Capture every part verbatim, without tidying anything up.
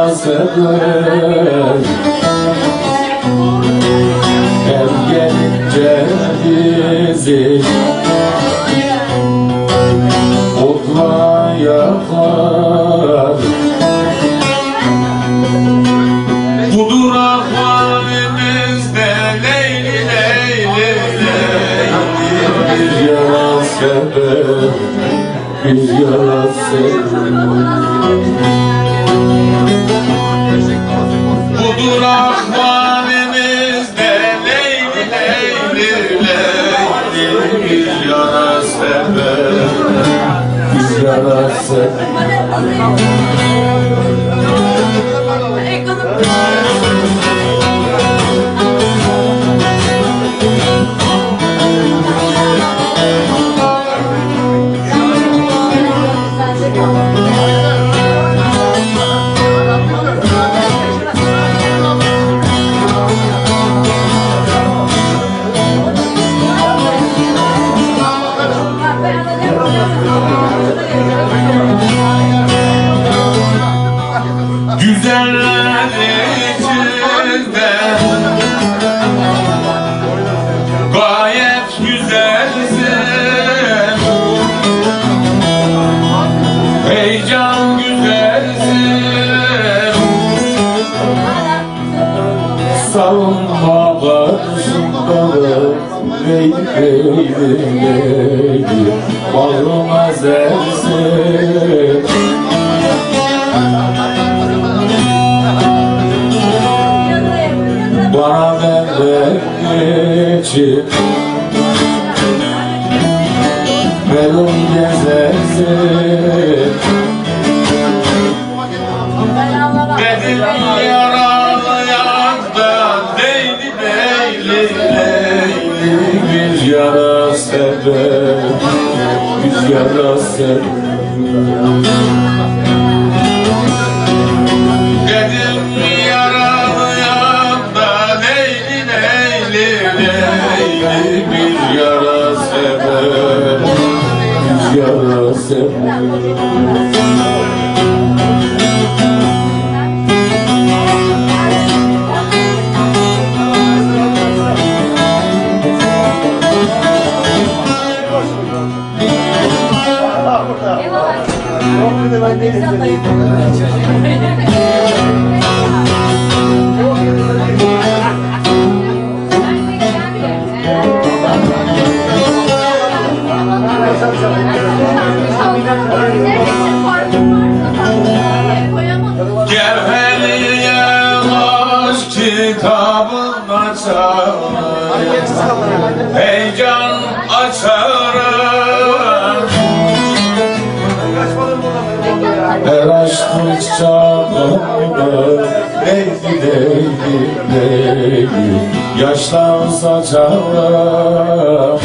sever. Her gelince bizi otla yakar. Budur ahvalimizde Leyli Leyli Leyli. Bir yara sever, bir yara sever. Budur ahvalimizde Leyli Leyli Leyli. Bir yara sever, bir yara sever. Güzeller içinde gayet güzelsin, heyecan güzelsin. Savunma karşımda Leyli Leyli Leyli. Bağrıma zersin. Bana ver geçip belum gezersin. Benim yaralayan da Leyli Leyli Leyli. Bir yara sever, bir yara sever. Benim yaralayan da Leyli Leyli Leyli. Bir yara sever, bir yara sever. Cevheriye aşk kitabın açar, heyecan açarım. Her açtıkça kalbime Leyli Leyli Leyli. Yaşlar saçarım.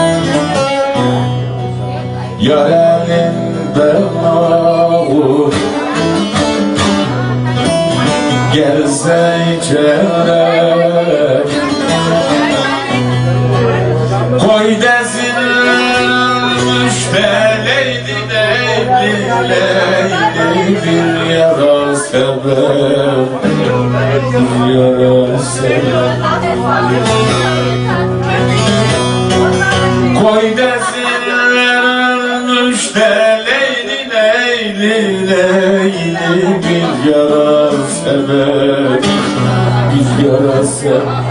Yar elinde mağur gelse içeri. Koy dezinmiş de Leyli Leyli Leyli. Bir yara sever, bir yara sever. Koy dezinmiş de Leyli Leyli Leyli. Bir yara sever, bir yara sever.